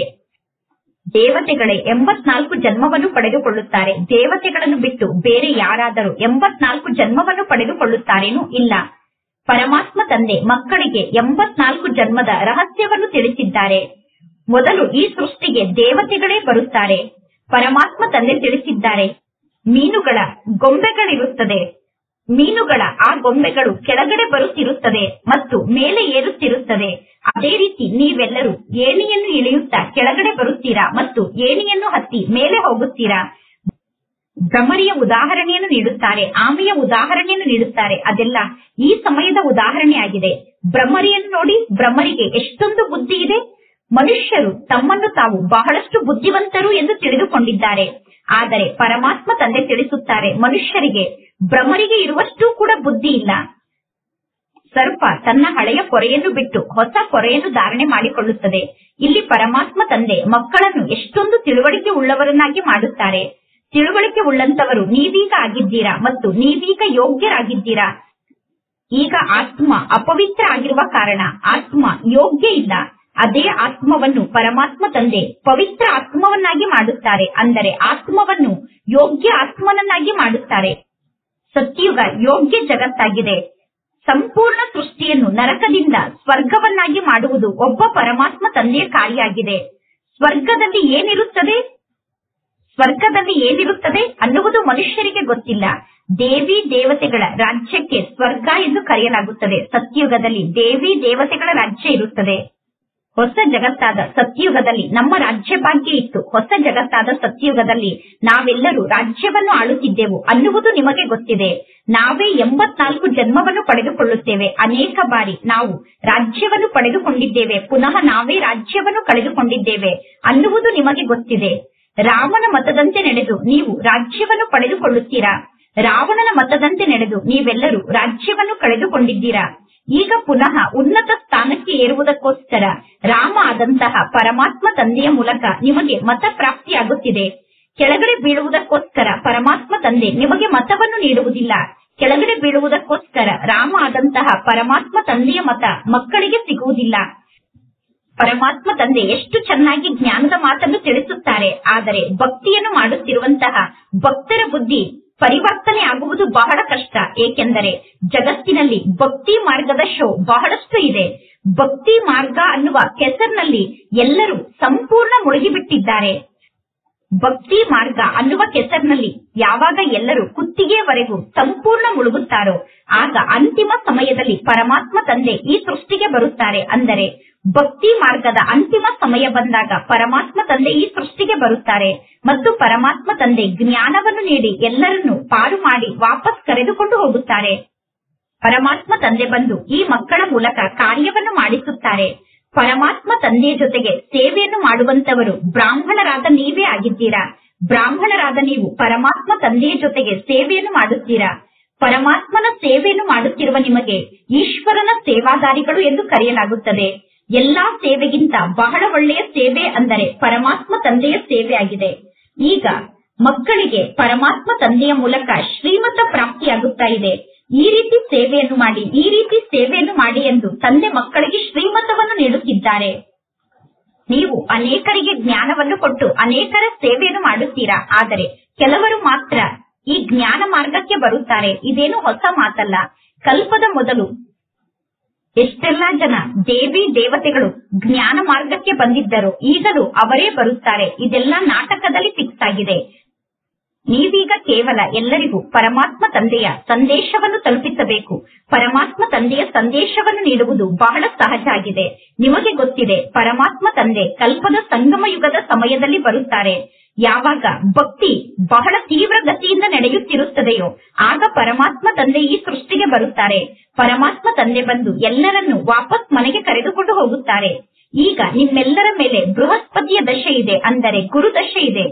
ದೇವತೆಗಳೇ ಎಂಬತ್ನಾಲ್ಕು ಜನ್ಮವನ್ನು ಪಡೆದುಕೊಳ್ಳುತ್ತಾರೆ. ದೇವತೆಗಳನ್ನು ಬಿಟ್ಟು ಬೇರೆ ಯಾರಾದರೂ ಎಂಬತ್ನಾಲ್ಕು ಜನ್ಮವನ್ನು ಪಡೆದುಕೊಳ್ಳುತ್ತಾರೇನೂ ಇಲ್ಲ. ಪರಮಾತ್ಮ ತಂದೆ ಮಕ್ಕಳಿಗೆ ಎಂಬತ್ನಾಲ್ಕು ಜನ್ಮದ ರಹಸ್ಯವನ್ನು ತಿಳಿಸಿದ್ದಾರೆ. ಮೊದಲು ಈ ಸೃಷ್ಟಿಗೆ ದೇವತೆಗಳೇ ಬರುತ್ತಾರೆ. ಪರಮಾತ್ಮ ತಂದೆ ತಿಳಿಸಿದ್ದಾರೆ, ಮೀನುಗಳ ಗೊಂಬೆಗಳಿರುತ್ತದೆ. ಮೀನುಗಳ ಆ ಗೊಂಬೆಗಳು ಕೆಳಗಡೆ ಬರುತ್ತಿರುತ್ತದೆ ಮತ್ತು ಮೇಲೆ ಏರುತ್ತಿರುತ್ತದೆ. ಅದೇ ರೀತಿ ನೀವೆಲ್ಲರೂ ಏಣಿಯನ್ನು ಇಳಿಯುತ್ತಾ ಕೆಳಗಡೆ ಬರುತ್ತೀರಾ ಮತ್ತು ಏಣಿಯನ್ನು ಹತ್ತಿ ಮೇಲೆ ಹೋಗುತ್ತೀರಾ. ಭ್ರಮರಿಯ ಉದಾಹರಣೆಯನ್ನು ನೀಡುತ್ತಾರೆ, ಆಮೆಯ ಉದಾಹರಣೆಯನ್ನು ನೀಡುತ್ತಾರೆ. ಅದೆಲ್ಲ ಈ ಸಮಯದ ಉದಾಹರಣೆ ಆಗಿದೆ. ಭ್ರಮರಿಯನ್ನು ನೋಡಿ, ಭ್ರಮರಿಗೆ ಎಷ್ಟೊಂದು ಬುದ್ಧಿ ಇದೆ. ಮನುಷ್ಯರು ತಮ್ಮನ್ನು ತಾವು ಬಹಳಷ್ಟು ಬುದ್ಧಿವಂತರು ಎಂದು ತಿಳಿದುಕೊಂಡಿದ್ದಾರೆ. ಆದರೆ ಪರಮಾತ್ಮ ತಂದೆ ತಿಳಿಸುತ್ತಾರೆ, ಮನುಷ್ಯರಿಗೆ ಭ್ರಮರಿಗೆ ಇರುವಷ್ಟು ಕೂಡ ಬುದ್ಧಿ ಇಲ್ಲ. ಸರ್ಪ ತನ್ನ ಹಳೆಯ ಕೊರೆಯನ್ನು ಬಿಟ್ಟು ಹೊಸ ಕೊರೆಯನ್ನು ಧಾರಣೆ ಮಾಡಿಕೊಳ್ಳುತ್ತದೆ. ಇಲ್ಲಿ ಪರಮಾತ್ಮ ತಂದೆ ಮಕ್ಕಳನ್ನು ಎಷ್ಟೊಂದು ತಿಳುವಳಿಕೆ ಉಳ್ಳವರನ್ನಾಗಿ ಮಾಡುತ್ತಾರೆ. ತಿಳುವಳಿಕೆ ಉಳ್ಳಂತವರು ನೀವೀಗ ಆಗಿದ್ದೀರಾ ಮತ್ತು ನೀವೀಗ ಯೋಗ್ಯರಾಗಿದ್ದೀರಾ. ಈಗ ಆತ್ಮ ಅಪವಿತ್ರ ಆಗಿರುವ ಕಾರಣ ಆತ್ಮ ಯೋಗ್ಯ ಇಲ್ಲ. ಅದೇ ಆತ್ಮವನ್ನು ಪರಮಾತ್ಮ ತಂದೆ ಪವಿತ್ರ ಆತ್ಮವನ್ನಾಗಿ ಮಾಡುತ್ತಾರೆ. ಅಂದರೆ ಆತ್ಮವನ್ನು ಯೋಗ್ಯ ಆತ್ಮನನ್ನಾಗಿ ಮಾಡುತ್ತಾರೆ. ಸತ್ಯುಗ ಯೋಗ್ಯ ಜಗತ್ತಾಗಿದೆ. ಸಂಪೂರ್ಣ ಸೃಷ್ಟಿಯನ್ನು ನರಕದಿಂದ ಸ್ವರ್ಗವನ್ನಾಗಿ ಮಾಡುವುದು ಒಬ್ಬ ಪರಮಾತ್ಮ ತಂದೆಯ ಕಾರ್ಯ ಆಗಿದೆ. ಸ್ವರ್ಗದಲ್ಲಿ ಏನಿರುತ್ತದೆ ಸ್ವರ್ಗದಲ್ಲಿ ಏನಿರುತ್ತದೆ ಅನ್ನುವುದು ಮನುಷ್ಯರಿಗೆ ಗೊತ್ತಿಲ್ಲ. ದೇವಿ ದೇವತೆಗಳ ರಾಜ್ಯಕ್ಕೆ ಸ್ವರ್ಗ ಎಂದು ಕರೆಯಲಾಗುತ್ತದೆ. ಸತ್ಯುಗದಲ್ಲಿ ದೇವಿ ದೇವತೆಗಳ ರಾಜ್ಯ ಇರುತ್ತದೆ. ಹೊಸ ಜಗತ್ತಾದ ಸತ್ಯುಗದಲ್ಲಿ ನಮ್ಮ ರಾಜ್ಯ ಭಾಗ್ಯ ಇತ್ತು. ಹೊಸ ಜಗತ್ತಾದ ಸತ್ಯುಗದಲ್ಲಿ ನಾವೆಲ್ಲರೂ ರಾಜ್ಯವನ್ನು ಆಳುತ್ತಿದ್ದೆವು ಅನ್ನುವುದು ನಿಮಗೆ ಗೊತ್ತಿದೆ. ನಾವೇ ಎಂಬತ್ನಾಲ್ಕು ಜನ್ಮವನ್ನು ಪಡೆದುಕೊಳ್ಳುತ್ತೇವೆ. ಅನೇಕ ಬಾರಿ ನಾವು ರಾಜ್ಯವನ್ನು ಪಡೆದುಕೊಂಡಿದ್ದೇವೆ, ಪುನಃ ನಾವೇ ರಾಜ್ಯವನ್ನು ಕಳೆದುಕೊಂಡಿದ್ದೇವೆ ಅನ್ನುವುದು ನಿಮಗೆ ಗೊತ್ತಿದೆ. ರಾಮನ ಮತದಂತೆ ನಡೆದು ನೀವು ರಾಜ್ಯವನ್ನು ಪಡೆದುಕೊಳ್ಳುತ್ತೀರಾ. ರಾವಣನ ಮತದಂತೆ ನಡೆದು ನೀವೆಲ್ಲರೂ ರಾಜ್ಯವನ್ನು ಕಳೆದುಕೊಂಡಿದ್ದೀರಾ. ಈಗ ಪುನಃ ಉನ್ನತ ಸ್ಥಾನಕ್ಕೆ ಏರುವುದಕ್ಕೋಸ್ಕರ ರಾಮ ಆದಂತಹ ಪರಮಾತ್ಮ ತಂದೆಯ ಮೂಲಕ ನಿಮಗೆ ಮತ ಪ್ರಾಪ್ತಿಯಾಗುತ್ತಿದೆ. ಕೆಳಗಡೆ ಬೀಳುವುದಕ್ಕೋಸ್ಕರ ಪರಮಾತ್ಮ ತಂದೆ ನಿಮಗೆ ಮತವನ್ನು ನೀಡುವುದಿಲ್ಲ. ಕೆಳಗಡೆ ಬೀಳುವುದಕ್ಕೋಸ್ಕರ ರಾಮ ಆದಂತಹ ಪರಮಾತ್ಮ ತಂದೆಯ ಮತ ಮಕ್ಕಳಿಗೆ ಸಿಗುವುದಿಲ್ಲ. ಪರಮಾತ್ಮ ತಂದೆ ಎಷ್ಟು ಚೆನ್ನಾಗಿ ಜ್ಞಾನದ ಮಾತನ್ನು ತಿಳಿಸುತ್ತಾರೆ. ಆದರೆ ಭಕ್ತಿಯನ್ನು ಮಾಡುತ್ತಿರುವಂತಹ ಭಕ್ತರ ಬುದ್ಧಿ ಪರಿವರ್ತನೆ ಆಗುವುದು ಬಹಳ ಕಷ್ಟ. ಏಕೆಂದರೆ ಜಗತ್ತಿನಲ್ಲಿ ಭಕ್ತಿ ಮಾರ್ಗದ ಶೋ ಬಹಳಷ್ಟು ಇದೆ. ಭಕ್ತಿ ಮಾರ್ಗ ಅನ್ನುವ ಕೆಸರಿನಲ್ಲಿ ಎಲ್ಲರೂ ಸಂಪೂರ್ಣ ಮುಳುಗಿಬಿಟ್ಟಿದ್ದಾರೆ. ಭಕ್ತಿ ಮಾರ್ಗ ಅನ್ನುವ ಕೆಸರಿನಲ್ಲಿ ಯಾವಾಗ ಎಲ್ಲರೂ ಕುತ್ತಿಗೆಯವರೆಗೂ ಸಂಪೂರ್ಣ ಮುಳುಗುತ್ತಾರೋ ಆಗ ಅಂತಿಮ ಸಮಯದಲ್ಲಿ ಪರಮಾತ್ಮ ತಂದೆ ಈ ಸೃಷ್ಟಿಗೆ ಬರುತ್ತಾರೆ. ಅಂದರೆ ಭಕ್ತಿ ಮಾರ್ಗದ ಅಂತಿಮ ಸಮಯ ಬಂದಾಗ ಪರಮಾತ್ಮ ತಂದೆ ಈ ಸೃಷ್ಟಿಗೆ ಬರುತ್ತಾರೆ ಮತ್ತು ಪರಮಾತ್ಮ ತಂದೆ ಜ್ಞಾನವನ್ನು ನೀಡಿ ಎಲ್ಲರನ್ನೂ ಪಾರು ಮಾಡಿ ವಾಪಸ್ ಕರೆದುಕೊಂಡು ಹೋಗುತ್ತಾರೆ. ಪರಮಾತ್ಮ ತಂದೆ ಬಂದು ಈ ಮಕ್ಕಳ ಮೂಲಕ ಕಾರ್ಯವನ್ನು ಮಾಡಿಸುತ್ತಾರೆ. ಪರಮಾತ್ಮ ತಂದೆಯ ಜೊತೆಗೆ ಸೇವೆಯನ್ನು ಮಾಡುವಂತವರು ಬ್ರಾಹ್ಮಣರಾದ ನೀವೇ ಆಗಿದ್ದೀರಾ. ಬ್ರಾಹ್ಮಣರಾದ ನೀವು ಪರಮಾತ್ಮ ತಂದೆಯ ಜೊತೆಗೆ ಸೇವೆಯನ್ನು ಮಾಡುತ್ತೀರಾ. ಪರಮಾತ್ಮನ ಸೇವೆಯನ್ನು ಮಾಡುತ್ತಿರುವ ನಿಮಗೆ ಈಶ್ವರನ ಸೇವಾದಾರಿಗಳು ಎಂದು ಕರೆಯಲಾಗುತ್ತದೆ. ಎಲ್ಲಾ ಸೇವೆಗಿಂತ ಬಹಳ ಒಳ್ಳೆಯ ಸೇವೆ ಅಂದರೆ ಪರಮಾತ್ಮ ತಂದೆಯ ಸೇವೆ ಆಗಿದೆ. ಈಗ ಮಕ್ಕಳಿಗೆ ಪರಮಾತ್ಮ ತಂದೆಯ ಮೂಲಕ ಶ್ರೀಮತ ಪ್ರಾಪ್ತಿಯಾಗುತ್ತಾ ಇದೆ. ಈ ರೀತಿ ಸೇವೆಯನ್ನು ಮಾಡಿ, ಈ ರೀತಿ ಸೇವೆಯನ್ನು ಮಾಡಿ ಎಂದು ತಂದೆ ಮಕ್ಕಳಿಗೆ ಶ್ರೀಮತವನ್ನು ನೀಡುತ್ತಿದ್ದಾರೆ. ನೀವು ಅನೇಕರಿಗೆ ಜ್ಞಾನವನ್ನು ಕೊಟ್ಟು ಅನೇಕರ ಸೇವೆಯನ್ನು ಮಾಡುತ್ತೀರಾ. ಆದರೆ ಕೆಲವರು ಮಾತ್ರ ಈ ಜ್ಞಾನ ಮಾರ್ಗಕ್ಕೆ ಬರುತ್ತಾರೆ. ಇದೇನು ಹೊಸ ಮಾತಲ್ಲ. ಕಲ್ಪದ ಮೊದಲು ಎಷ್ಟೆಲ್ಲಾ ಜನ ದೇವಿ ದೇವತೆಗಳು ಜ್ಞಾನ ಮಾರ್ಗಕ್ಕೆ ಬಂದಿದ್ದರು, ಈಗಲೂ ಅವರೇ ಬರುತ್ತಾರೆ. ಇದೆಲ್ಲ ನಾಟಕದಲ್ಲಿ ಫಿಕ್ಸ್ ಆಗಿದೆ. ನೀವೀಗ ಕೇವಲ ಎಲ್ಲರಿಗೂ ಪರಮಾತ್ಮ ತಂದೆಯ ಸಂದೇಶವನ್ನು ತಲುಪಿಸಬೇಕು. ಪರಮಾತ್ಮ ತಂದೆಯ ಸಂದೇಶವನ್ನು ನೀಡುವುದು ಬಹಳ ಸಹಜ ಆಗಿದೆ. ನಿಮಗೆ ಗೊತ್ತಿದೆ, ಪರಮಾತ್ಮ ತಂದೆ ಕಲ್ಪದ ಸಂಗಮ ಯುಗದ ಸಮಯದಲ್ಲಿ ಬರುತ್ತಾರೆ. ಯಾವಾಗ ಭಕ್ತಿ ಬಹಳ ತೀವ್ರ ಗತಿಯಿಂದ ನಡೆಯುತ್ತಿರುತ್ತದೆಯೋ ಆಗ ಪರಮಾತ್ಮ ತಂದೆ ಈ ಸೃಷ್ಟಿಗೆ ಬರುತ್ತಾರೆ. ಪರಮಾತ್ಮ ತಂದೆ ಬಂದು ಎಲ್ಲರನ್ನೂ ವಾಪಸ್ ಮನೆಗೆ ಕರೆದುಕೊಂಡು ಹೋಗುತ್ತಾರೆ. ಈಗ ನಿಮ್ಮೆಲ್ಲರ ಮೇಲೆ ಬೃಹಸ್ಪತಿಯ ದಶೆ ಇದೆ, ಅಂದರೆ ಗುರು ದಶೆ ಇದೆ.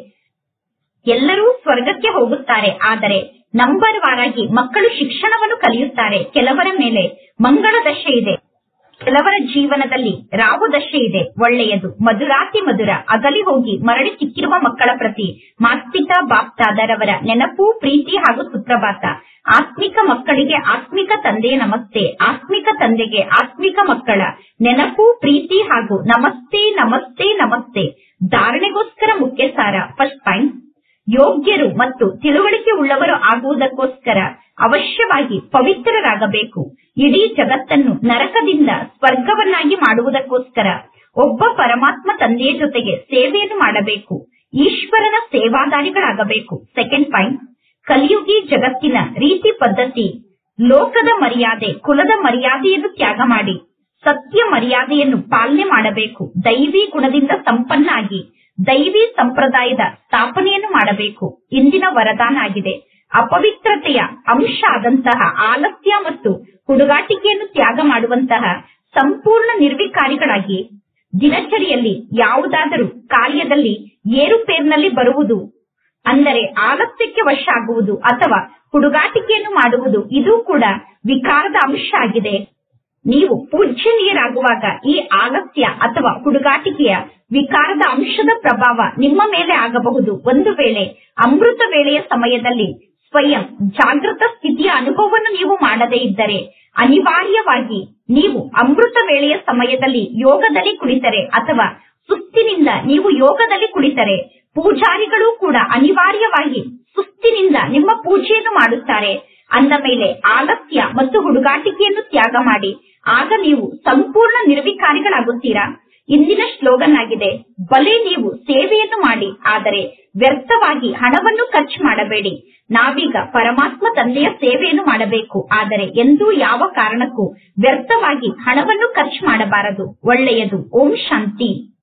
ಎಲ್ಲರೂ ಸ್ವರ್ಗಕ್ಕೆ ಹೋಗುತ್ತಾರೆ. ಆದರೆ ನಂಬರ್ ವಾರಾಗಿ ಮಕ್ಕಳು ಶಿಕ್ಷಣವನ್ನು ಕಲಿಯುತ್ತಾರೆ. ಕೆಲವರ ಮೇಲೆ ಮಂಗಳ ದಶೆ ಇದೆ, ಕೆಲವರ ಜೀವನದಲ್ಲಿ ರಾಹು ದಶೆ ಇದೆ. ಒಳ್ಳೆಯದು, ಮಧುರಾತಿ ಮಧುರ ಅಗಲಿ ಹೋಗಿ ಮರಳಿ ಸಿಕ್ಕಿರುವ ಮಕ್ಕಳ ಪ್ರತಿ ಮಾಸ್ಪಿತಾ ಬಾಪ್ತಾದರವರ ನೆನಪು, ಪ್ರೀತಿ ಹಾಗೂ ಸುಪ್ರಭಾತ. ಆತ್ಮಿಕ ಮಕ್ಕಳಿಗೆ ಆತ್ಮಿಕ ತಂದೆಯ ನಮಸ್ತೆ. ಆತ್ಮಿಕ ತಂದೆಗೆ ಆತ್ಮಿಕ ಮಕ್ಕಳ ನೆನಪು, ಪ್ರೀತಿ ಹಾಗೂ ನಮಸ್ತೆ ನಮಸ್ತೆ ನಮಸ್ತೆ. ಧಾರಣೆಗೋಸ್ಕರ ಮುಖ್ಯ ಸಾರ. ಫಸ್ಟ್ ಪಾಯಿಂಟ್, ಯೋಗ್ಯರು ಮತ್ತು ತಿಳುವಳಿಕೆ ಉಳ್ಳವರು ಆಗುವುದಕ್ಕೋಸ್ಕರ ಅವಶ್ಯವಾಗಿ ಪವಿತ್ರರಾಗಬೇಕು. ಇಡೀ ಜಗತ್ತನ್ನು ನರಕದಿಂದ ಸ್ವರ್ಗವನ್ನಾಗಿ ಮಾಡುವುದಕ್ಕೋಸ್ಕರ ಒಬ್ಬ ಪರಮಾತ್ಮ ತಂದೆಯ ಜೊತೆಗೆ ಸೇವೆಯನ್ನು ಮಾಡಬೇಕು. ಈಶ್ವರನ ಸೇವಾದಾರಿಗಳಾಗಬೇಕು. ಸೆಕೆಂಡ್ ಪಾಯಿಂಟ್, ಕಲಿಯುಗಿ ಜಗತ್ತಿನ ರೀತಿ ಪದ್ಧತಿ, ಲೋಕದ ಮರ್ಯಾದೆ, ಕುಲದ ಮರ್ಯಾದೆಯನ್ನು ತ್ಯಾಗ ಮಾಡಿ ಸತ್ಯ ಮರ್ಯಾದೆಯನ್ನು ಪಾಲನೆ ಮಾಡಬೇಕು. ದೈವಿ ಗುಣದಿಂದ ಸಂಪನ್ನ ಆಗಿ ದೈವಿ ಸಂಪ್ರದಾಯದ ಸ್ಥಾಪನೆಯನ್ನು ಮಾಡಬೇಕು. ಇಂದಿನ ವರದಾನ ಆಗಿದೆ. ಅಪವಿತ್ರತೆಯ ಅಂಶ ಆದಂತಹ ಆಲಸ್ಯ ಮತ್ತು ಹುಡುಗಾಟಿಕೆಯನ್ನು ತ್ಯಾಗ ಮಾಡುವಂತಹ ಸಂಪೂರ್ಣ ನಿರ್ವಿಕಾರಿಗಳಾಗಿ ದಿನಚರಿಯಲ್ಲಿ ಯಾವುದಾದರೂ ಕಾರ್ಯದಲ್ಲಿ ಏರುಪೇರಿನಲ್ಲಿ ಬರುವುದು, ಅಂದರೆ ಆಲಸ್ಯಕ್ಕೆ ವಶ ಆಗುವುದು ಅಥವಾ ಹುಡುಗಾಟಿಕೆಯನ್ನು ಮಾಡುವುದು, ಇದು ಕೂಡ ವಿಕಾರದ ಅಂಶ ಆಗಿದೆ. ನೀವು ಪೂಜ್ಯನೀಯರಾಗುವಾಗ ಈ ಆಲಸ್ಯ ಅಥವಾ ಹುಡುಗಾಟಿಕೆಯ ವಿಕಾರದ ಅಂಶದ ಪ್ರಭಾವ ನಿಮ್ಮ ಮೇಲೆ ಆಗಬಹುದು. ಒಂದು ವೇಳೆ ಅಮೃತ ವೇಳೆಯ ಸಮಯದಲ್ಲಿ ಸ್ವಯಂ ಜಾಗೃತ ಸ್ಥಿತಿಯ ಅನುಭವವನ್ನು ನೀವು ಮಾಡದೇ ಇದ್ದರೆ ಅನಿವಾರ್ಯವಾಗಿ ನೀವು ಅಮೃತ ವೇಳೆಯ ಸಮಯದಲ್ಲಿ ಯೋಗದಲ್ಲಿ ಕುಳಿತರೆ ಅಥವಾ ಸುಸ್ತಿನಿಂದ ನೀವು ಯೋಗದಲ್ಲಿ ಕುಳಿತರೆ ಪೂಜಾರಿಗಳು ಕೂಡ ಅನಿವಾರ್ಯವಾಗಿ ಸುಸ್ತಿನಿಂದ ನಿಮ್ಮ ಪೂಜೆಯನ್ನು ಮಾಡುತ್ತಾರೆ. ಅಂದ ಮೇಲೆ ಆಲಸ್ಯ ಮತ್ತು ಹುಡುಗಾಟಿಕೆಯನ್ನು ತ್ಯಾಗ ಮಾಡಿ, ಆಗ ನೀವು ಸಂಪೂರ್ಣ ನಿರ್ವಿಕಾರಿಗಳಾಗುತ್ತೀರಾ. ಇಂದಿನ ಸ್ಲೋಗನ್ ಆಗಿದೆ, ಬಲೆ ನೀವು ಸೇವೆಯನ್ನು ಮಾಡಿ, ಆದರೆ ವ್ಯರ್ಥವಾಗಿ ಹಣವನ್ನು ಖರ್ಚು ಮಾಡಬೇಡಿ. ನಾವೀಗ ಪರಮಾತ್ಮ ತಂದೆಯ ಸೇವೆಯನ್ನು ಮಾಡಬೇಕು, ಆದರೆ ಎಂದೂ ಯಾವ ಕಾರಣಕ್ಕೂ ವ್ಯರ್ಥವಾಗಿ ಹಣವನ್ನು ಖರ್ಚು ಮಾಡಬಾರದು. ಒಳ್ಳೆಯದು. ಓಂ ಶಾಂತಿ.